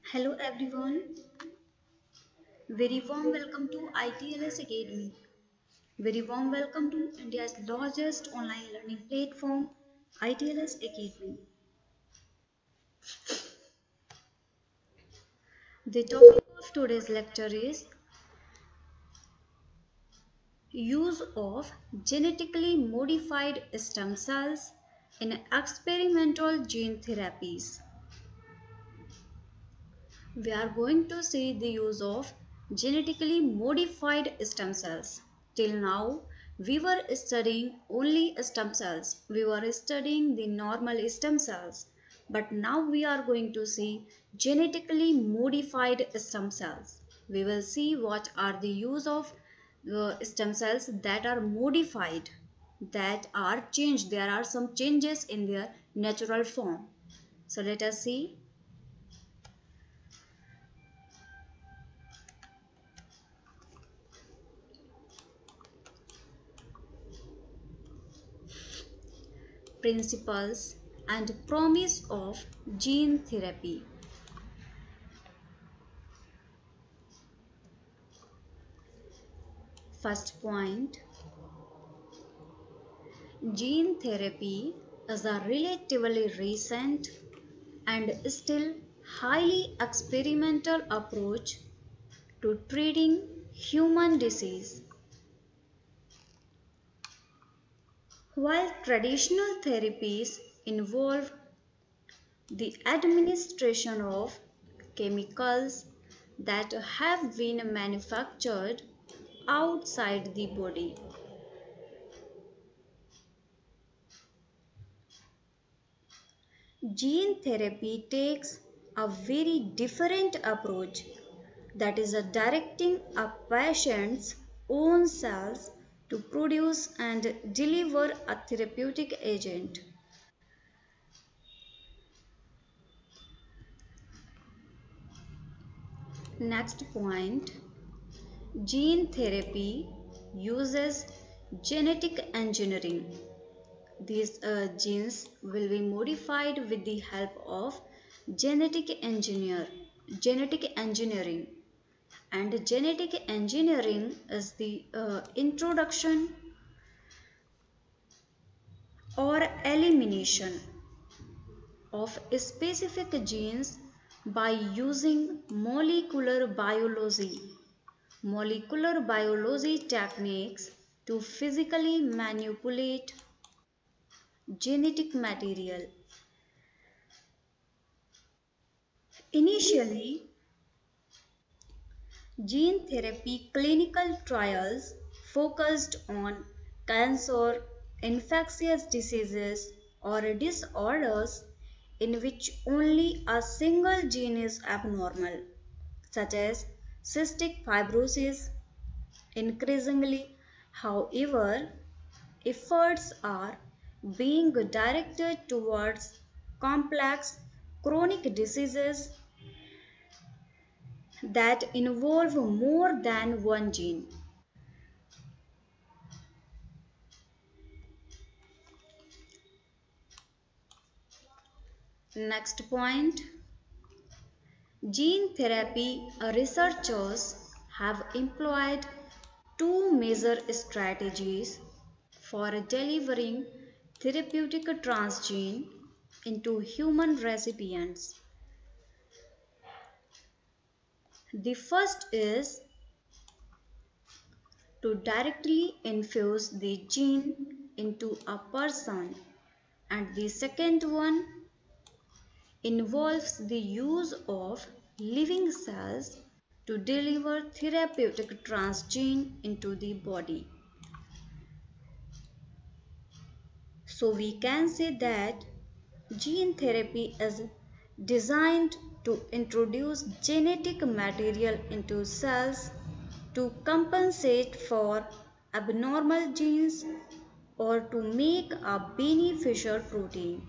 Hello everyone, very warm welcome to ITLS Academy. Very warm welcome to India's largest online learning platform, ITLS Academy. The topic of today's lecture is use of genetically modified stem cells in experimental gene therapies. We are going to see the use of genetically modified stem cells. Till now, we were studying only stem cells. We were studying the normal stem cells. But now we are going to see genetically modified stem cells. We will see what are the use of stem cells that are modified, that are changed. There are some changes in their natural form. So let us see. Principles and promise of gene therapy. First point, gene therapy is a relatively recent and still highly experimental approach to treating human disease. While traditional therapies involve the administration of chemicals that have been manufactured outside the body, gene therapy takes a very different approach, that is, directing a patient's own cells to produce and deliver a therapeutic agent. Next point, gene therapy uses genetic engineering. These genes will be modified with the help of genetic engineering. And genetic engineering is the introduction or elimination of specific genes by using molecular biology techniques to physically manipulate genetic material. Initially, gene therapy clinical trials focused on cancer, infectious diseases, or disorders in which only a single gene is abnormal, such as cystic fibrosis. Increasingly, however, efforts are being directed towards complex chronic diseases that involve more than one gene. Next point, gene therapy researchers have employed two major strategies for delivering therapeutic transgene into human recipients. The first is to directly infuse the gene into a person, and the second one involves the use of living cells to deliver therapeutic transgene into the body. So we can say that gene therapy is designed to introduce genetic material into cells to compensate for abnormal genes or to make a beneficial protein.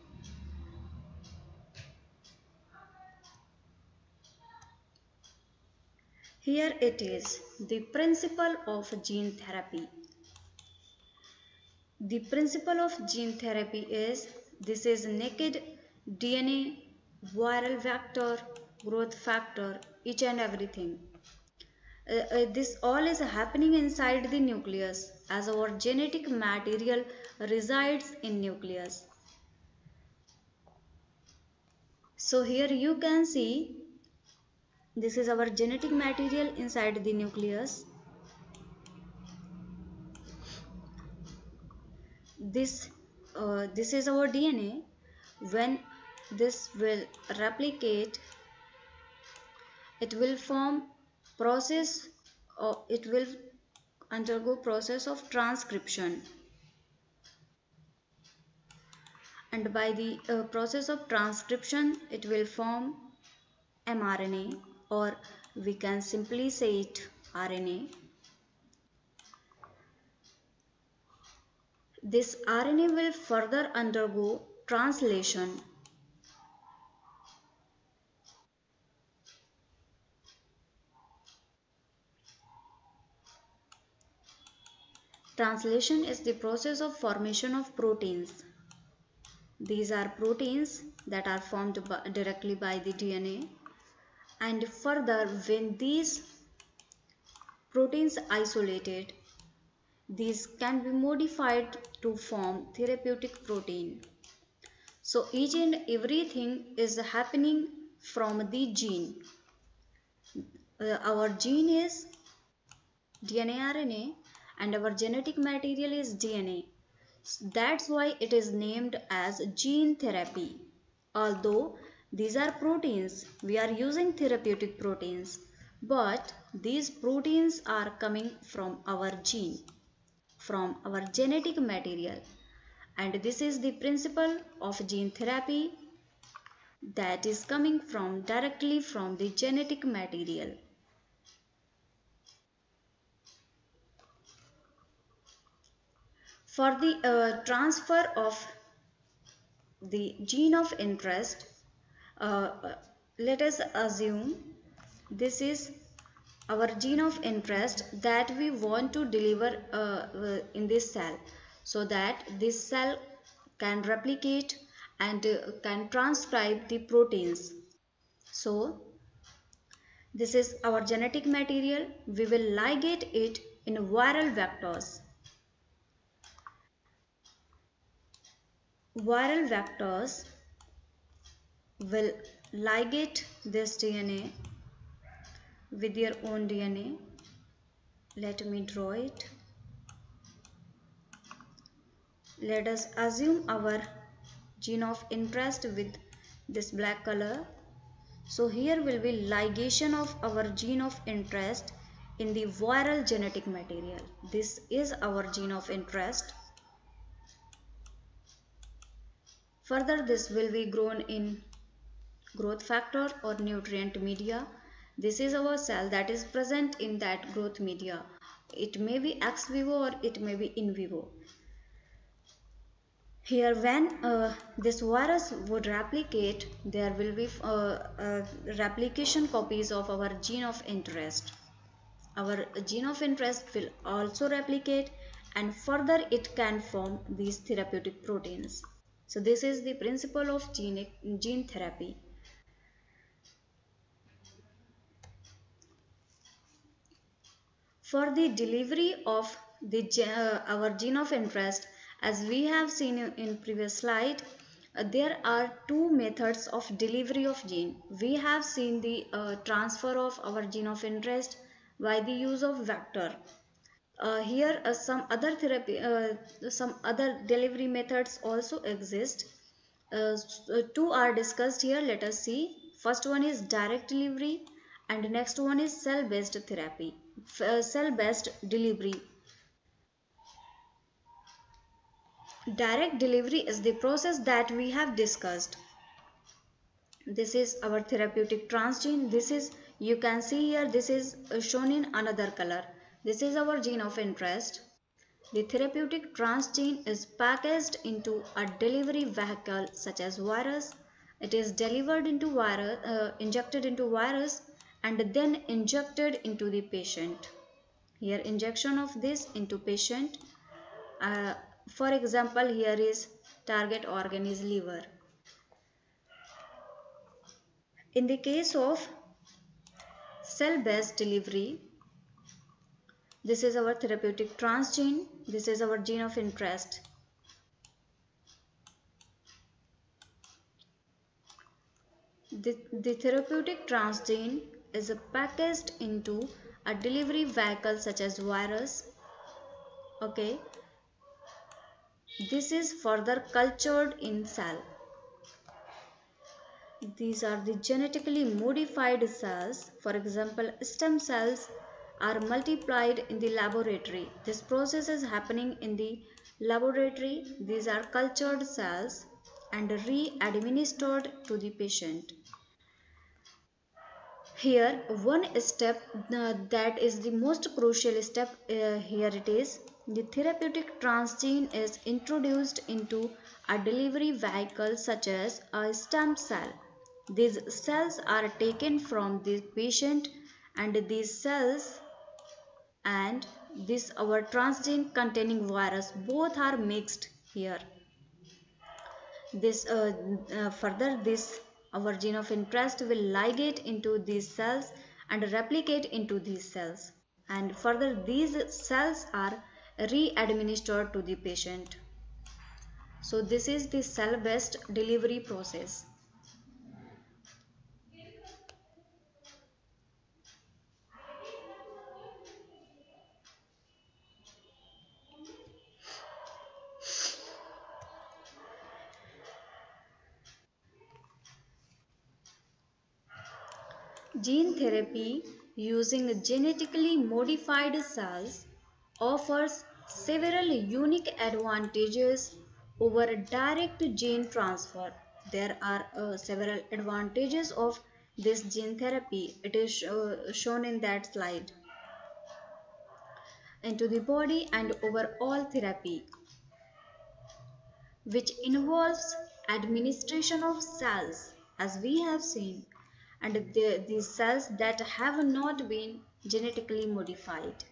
Here it is, the principle of gene therapy. The principle of gene therapy is this is naked DNA viral vector growth factor, each and everything. This all is happening inside the nucleus as our genetic material resides in nucleus. So here you can see this is our genetic material inside the nucleus. This is our DNA. When this will replicate, it will form process, or it will undergo process of transcription, and by the process of transcription it will form mRNA, or we can simply say it RNA. This RNA will further undergo translation. Translation is the process of formation of proteins. These are proteins that are formed directly by the DNA, and further when these proteins isolated, these can be modified to form therapeutic protein. So each and everything is happening from the gene. Our gene is DNA RNA and our genetic material is DNA. That's why it is named as gene therapy. Although these are proteins, we are using therapeutic proteins, but these proteins are coming from our gene, from our genetic material. And this is the principle of gene therapy, that is coming from directly from the genetic material. For the transfer of the gene of interest, let us assume this is our gene of interest that we want to deliver in this cell, so that this cell can replicate and can transcribe the proteins. So this is our genetic material. We will ligate it in viral vectors. Viral vectors will ligate this DNA with their own DNA. Let me draw it. Let us assume our gene of interest with this black color. So here will be ligation of our gene of interest in the viral genetic material. This is our gene of interest. Further, this will be grown in growth factor or nutrient media. This is our cell that is present in that growth media. It may be ex vivo or it may be in vivo. Here when this virus would replicate, there will be replication copies of our gene of interest. Our gene of interest will also replicate, and further it can form these therapeutic proteins. So this is the principle of gene therapy. For the delivery of our gene of interest, as we have seen in previous slide, there are two methods of delivery of gene. We have seen the transfer of our gene of interest by the use of vector. Here some other delivery methods also exist. Two are discussed here. Let us see. First one is direct delivery, and next one is cell-based therapy. Cell-based delivery. Direct delivery is the process that we have discussed. This is our therapeutic transgene. This is, you can see here, this is shown in another color. This is our gene of interest. The therapeutic transgene is packaged into a delivery vehicle such as virus. It is delivered into virus, injected into virus, and then injected into the patient. Here injection of this into patient. For example, here is target organ is liver. In the case of cell-based delivery, this is our therapeutic transgene. This is our gene of interest. The therapeutic transgene is packaged into a delivery vehicle such as virus. Okay, this is further cultured in cell. These are the genetically modified cells. For example, stem cells are multiplied in the laboratory. This process is happening in the laboratory. These are cultured cells and re-administered to the patient. Here, one step that is the most crucial step, here it is. The therapeutic transgene is introduced into a delivery vehicle such as a stem cell. These cells are taken from the patient, and these cells and this our transgene containing virus both are mixed here. This further this our gene of interest will ligate into these cells and replicate into these cells, and further these cells are re-administered to the patient. So this is the cell-based delivery process. Gene therapy using genetically modified cells offers several unique advantages over direct gene transfer. There are several advantages of this gene therapy. It is shown in that slide. Into the body and overall therapy, which involves administration of cells, as we have seen, and these cells that have not been genetically modified.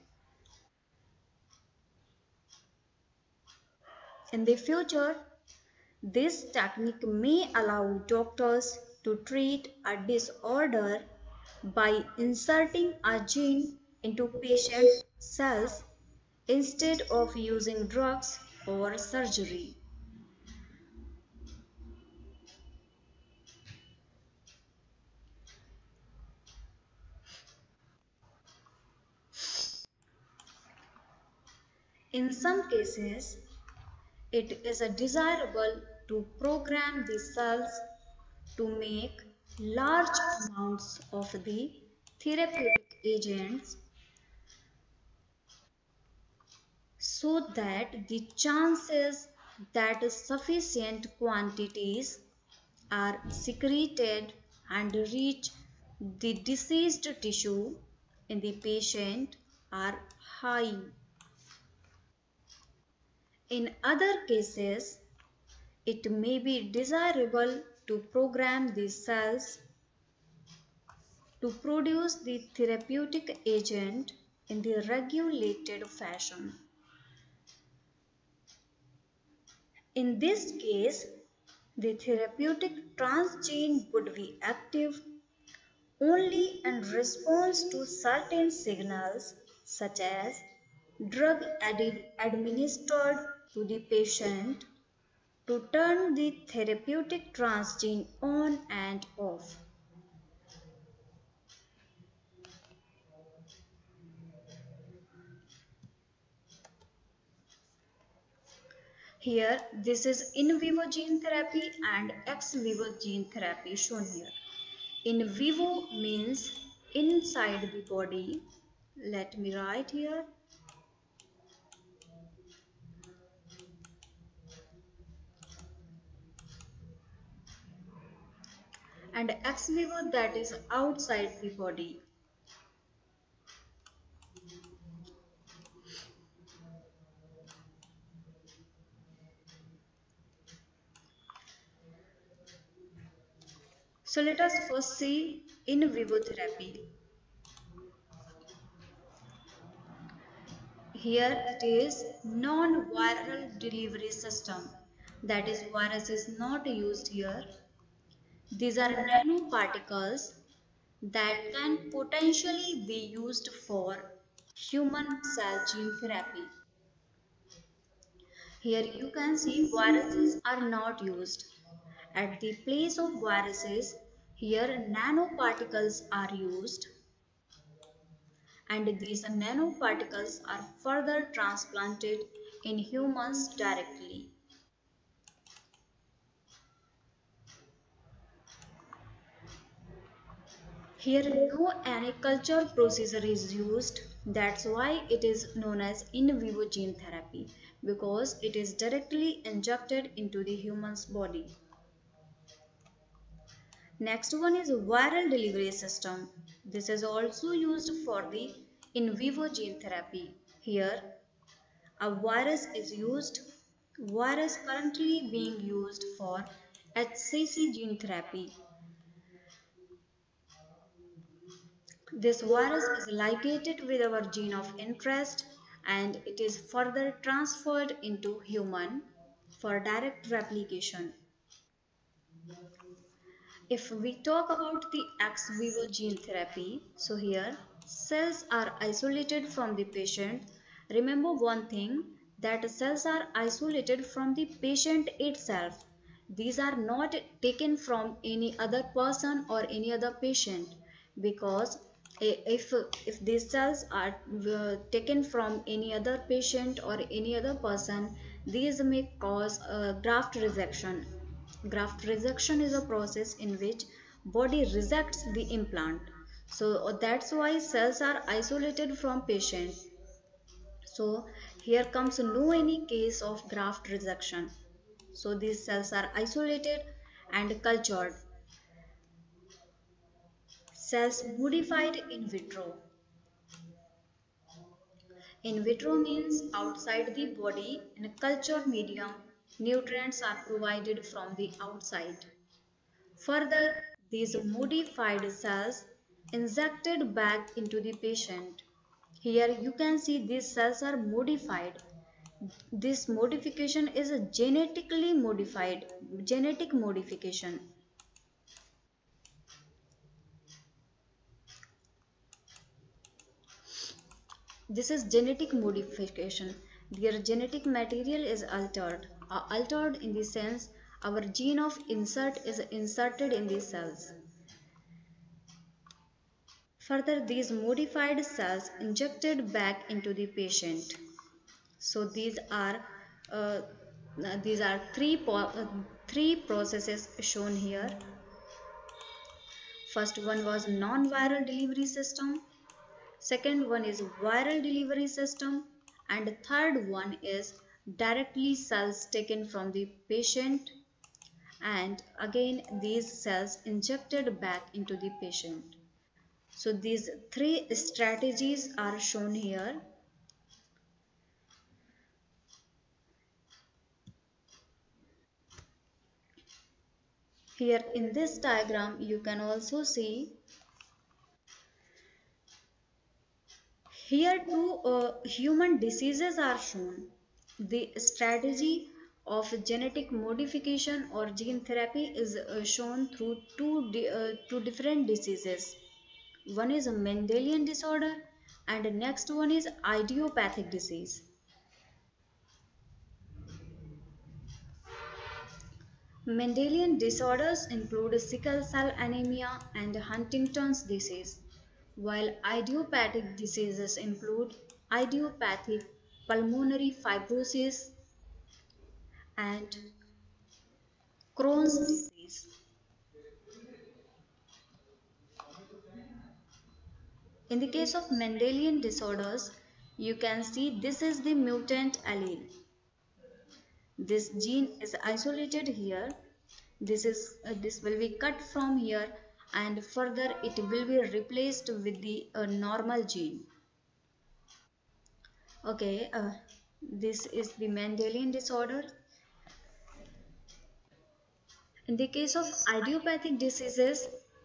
In the future, this technique may allow doctors to treat a disorder by inserting a gene into patient cells instead of using drugs or surgery. In some cases, it is desirable to program the cells to make large amounts of the therapeutic agents so that the chances that sufficient quantities are secreted and reach the diseased tissue in the patient are high. In other cases, it may be desirable to program the cells to produce the therapeutic agent in the regulated fashion. In this case, the therapeutic transgene would be active only in response to certain signals, such as drug administered to the patient to turn the therapeutic transgene on and off. Here, this is in vivo gene therapy and ex vivo gene therapy shown here. In vivo means inside the body. Let me write here. And ex vivo, that is outside the body. So let us first see in vivo therapy. Here it is non-viral delivery system, that is virus is not used here. These are nanoparticles that can potentially be used for human cell gene therapy. Here you can see viruses are not used. At the place of viruses, here nanoparticles are used, and these nanoparticles are further transplanted in humans directly. Here no any culture procedure is used. That's why it is known as in vivo gene therapy, because it is directly injected into the human's body. Next one is viral delivery system. This is also used for the in vivo gene therapy. Here a virus is used. Virus currently being used for HCC gene therapy. This virus is ligated with our gene of interest and it is further transferred into human for direct replication. If we talk about the ex vivo gene therapy, so here cells are isolated from the patient. Remember one thing, that cells are isolated from the patient itself. These are not taken from any other person or any other patient, because if these cells are taken from any other patient or any other person, these may cause graft rejection. Graft rejection is a process in which body rejects the implant. So that's why cells are isolated from patient. So here comes no any case of graft rejection. So these cells are isolated and cultured. Cells modified in vitro. In vitro means outside the body. In a culture medium, nutrients are provided from the outside. Further, these modified cells injected back into the patient. Here you can see these cells are modified. This modification is a genetically modified, genetic modification. This is genetic modification. Their genetic material is altered. Altered in the sense our gene of insert is inserted in the cells. Further, these modified cells injected back into the patient. So uh, these are three processes shown here. First one was non-viral delivery system. Second one is viral delivery system, and third one is directly cells taken from the patient, and again these cells injected back into the patient. So these three strategies are shown here. Here in this diagram you can also see here two human diseases are shown. The strategy of genetic modification or gene therapy is shown through two different diseases. One is a Mendelian disorder and the next one is idiopathic disease. Mendelian disorders include sickle cell anemia and Huntington's disease, while idiopathic diseases include idiopathic pulmonary fibrosis and Crohn's disease. In the case of Mendelian disorders, you can see this is the mutant allele. This gene is isolated here. This will be cut from here, and further it will be replaced with the normal gene. Okay, this is the Mendelian disorder. In the case of idiopathic diseases,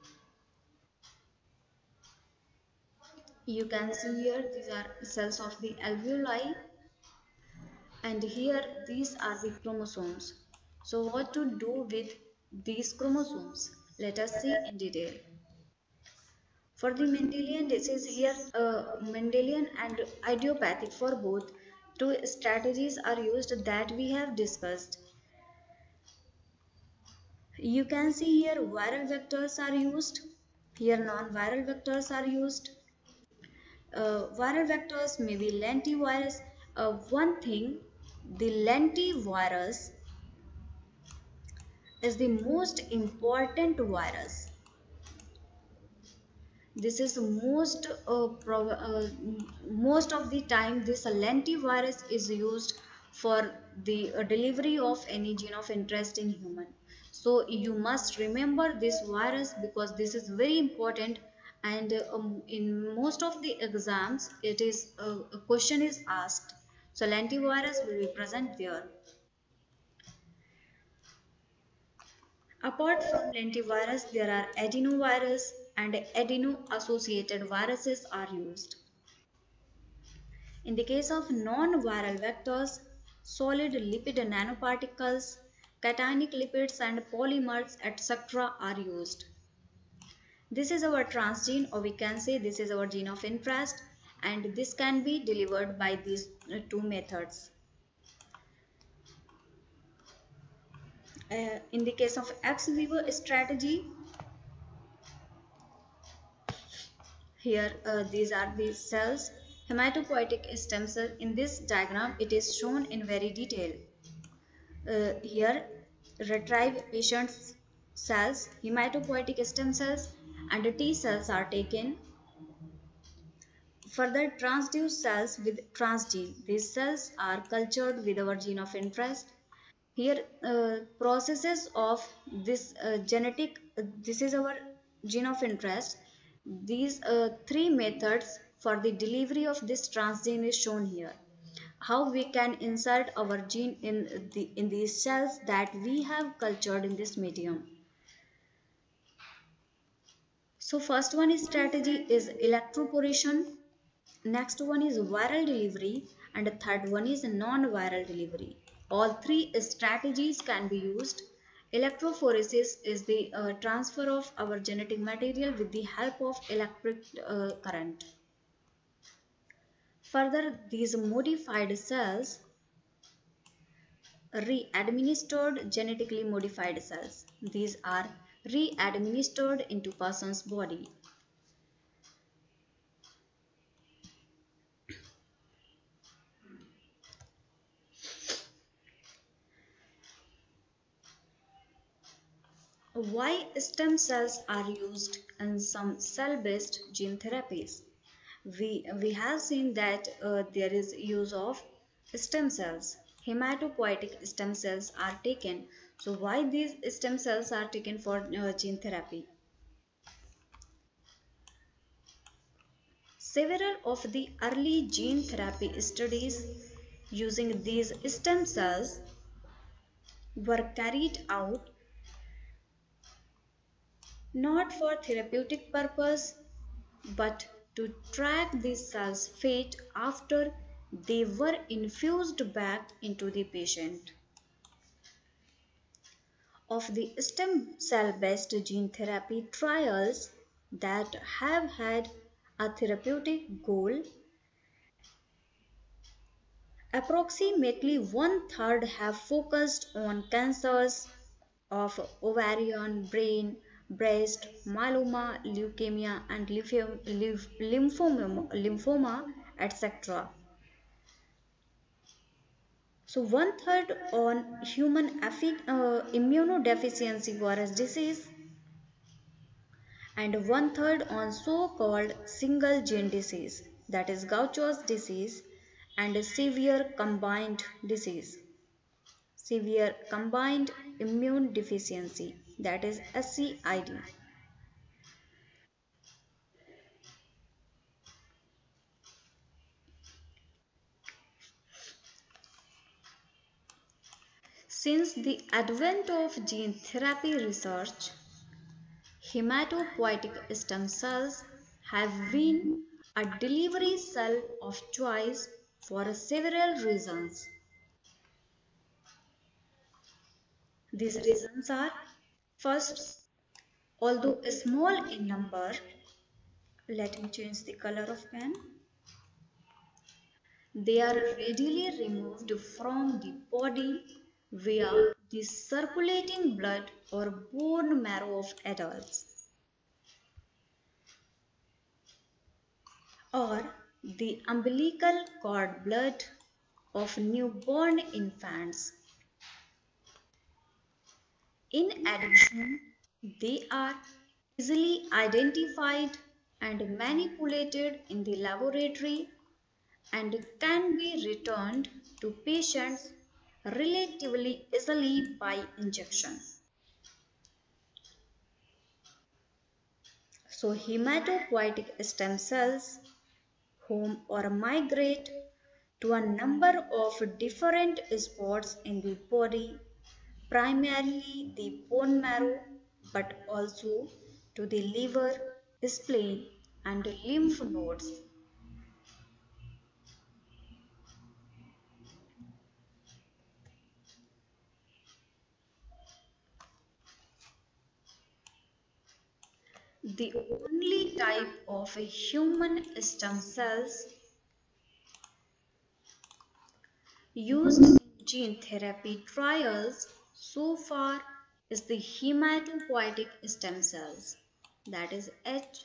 you can see here these are cells of the alveoli, and here these are the chromosomes. So what to do with these chromosomes? Let us see in detail. For the Mendelian disease here, Mendelian and idiopathic for both, two strategies are used that we have discussed. You can see here viral vectors are used, here non-viral vectors are used. Viral vectors may be lentivirus. One thing, the lentivirus is the most important virus. This is most of the time this lentivirus is used for the delivery of any gene of interest in human. So you must remember this virus because this is very important, and in most of the exams it is a question is asked. So lentivirus will be present there. Apart from lentivirus, there are adenovirus and adeno-associated viruses are used. In the case of non-viral vectors, solid lipid nanoparticles, cationic lipids and polymers etc. are used. This is our transgene, or we can say this is our gene of interest, and this can be delivered by these two methods. In the case of ex vivo strategy, here these are the cells, hematopoietic stem cell. In this diagram it is shown in very detail. Here retrieve patient's cells, hematopoietic stem cells and T cells are taken. Further transduce cells with transgene. These cells are cultured with our gene of interest. Here processes of this this is our gene of interest. These three methods for the delivery of this transgene is shown here. How we can insert our gene in these cells that we have cultured in this medium. So first one is strategy is electroporation, next one is viral delivery, and the third one is non-viral delivery. All three strategies can be used. Electrophoresis is the transfer of our genetic material with the help of electric current. Further, these modified cells re-administered genetically modified cells. These are re-administered into person's body. Why stem cells are used in some cell-based gene therapies? We have seen that there is use of stem cells. Hematopoietic stem cells are taken. So why these stem cells are taken for gene therapy? Several of the early gene therapy studies using these stem cells were carried out not for therapeutic purpose but to track these cells' fate after they were infused back into the patient. Of the stem cell based gene therapy trials that have had a therapeutic goal, approximately one third have focused on cancers of ovarian, brain, breast, myeloma, leukemia, and lymphoma, etc. So one third on human immunodeficiency virus disease and one third on so-called single gene disease, that is Gaucher's disease, and severe combined disease, severe combined immune deficiency, that is SCID. Since the advent of gene therapy research, hematopoietic stem cells have been a delivery cell of choice for several reasons. These reasons are: first, Although small in number, let me change the color of pen. They are readily removed from the body via the circulating blood or bone marrow of adults, or the umbilical cord blood of newborn infants. In addition, they are easily identified and manipulated in the laboratory and can be returned to patients relatively easily by injection. So hematopoietic stem cells home or migrate to a number of different spots in the body, primarily the bone marrow, but also to the liver, spleen, and lymph nodes. The only type of human stem cells used in gene therapy trials so far is the hematopoietic stem cells, that is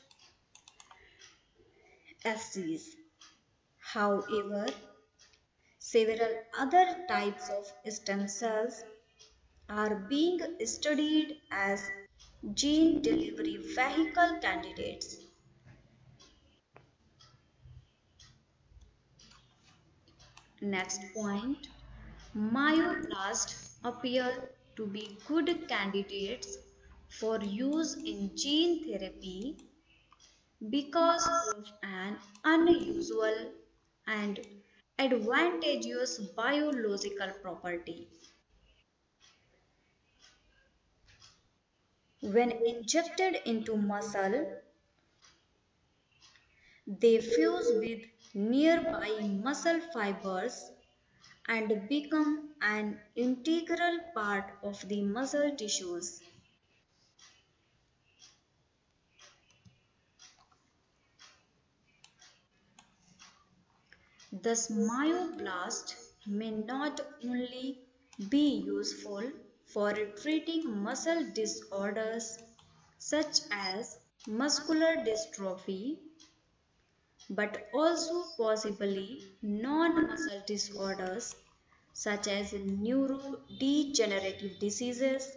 HSCs. However, several other types of stem cells are being studied as gene delivery vehicle candidates. Next point, myoblasts appear to be good candidates for use in gene therapy because of an unusual and advantageous biological property. When injected into muscle, they fuse with nearby muscle fibers and become an integral part of the muscle tissues. Thus, myoblast may not only be useful for treating muscle disorders such as muscular dystrophy, but also possibly non-muscle disorders such as neurodegenerative diseases,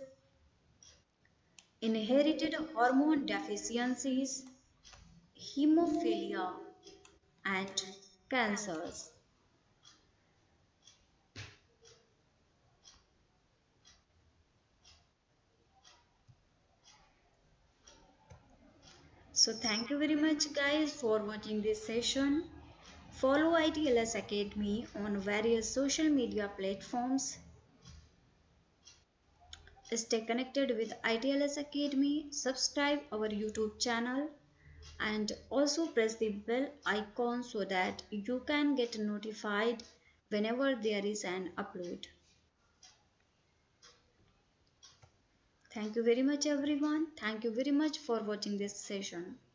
inherited hormone deficiencies, hemophilia, and cancers. So thank you very much guys for watching this session. Follow ITLS Academy on various social media platforms. Stay connected with ITLS Academy, subscribe our YouTube channel and also press the bell icon so that you can get notified whenever there is an upload. Thank you very much everyone. Thank you very much for watching this session.